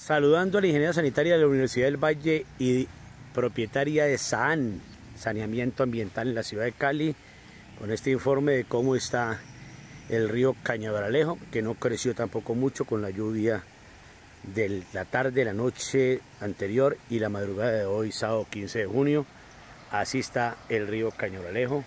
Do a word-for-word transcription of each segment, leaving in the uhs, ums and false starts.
Saludando a la ingeniera sanitaria de la Universidad del Valle y propietaria de SAAN, Saneamiento Ambiental en la ciudad de Cali, con este informe de cómo está el río Cañaveralejo, que no creció tampoco mucho con la lluvia de la tarde, la noche anterior y la madrugada de hoy, sábado quince de junio. Así está el río Cañaveralejo,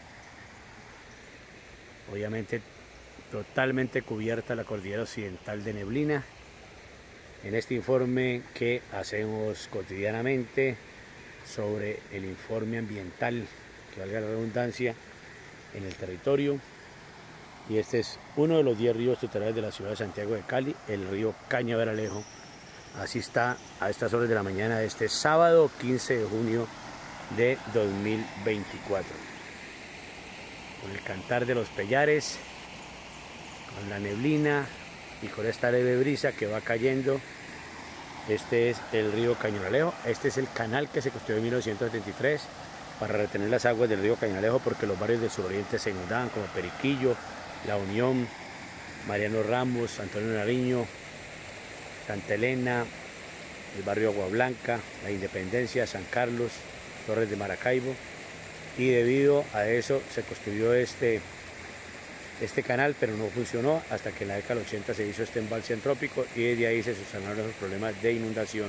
obviamente totalmente cubierta la cordillera occidental de neblina. En este informe que hacemos cotidianamente sobre el informe ambiental, que valga la redundancia, en el territorio. Y este es uno de los diez ríos tutelarios de la ciudad de Santiago de Cali, el río Cañaveralejo. Así está a estas horas de la mañana de este sábado quince de junio de dos mil veinticuatro. Con el cantar de los pellares, con la neblina y con esta leve brisa que va cayendo. Este es el río Cañaveralejo. Este es el canal que se construyó en mil novecientos setenta y tres para retener las aguas del río Cañaveralejo, porque los barrios del suroriente se inundaban, como Periquillo, La Unión, Mariano Ramos, Antonio Nariño, Santa Elena, el barrio Agua Blanca, La Independencia, San Carlos, Torres de Maracaibo. Y debido a eso se construyó este este canal, pero no funcionó hasta que en la década del ochenta se hizo este embalse antrópico y desde ahí se subsanaron los problemas de inundación.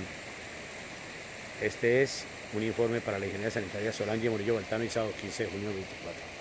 Este es un informe para la Ingeniera Sanitaria Solange Murillo Baltano y sábado quince de junio de dos mil veinticuatro.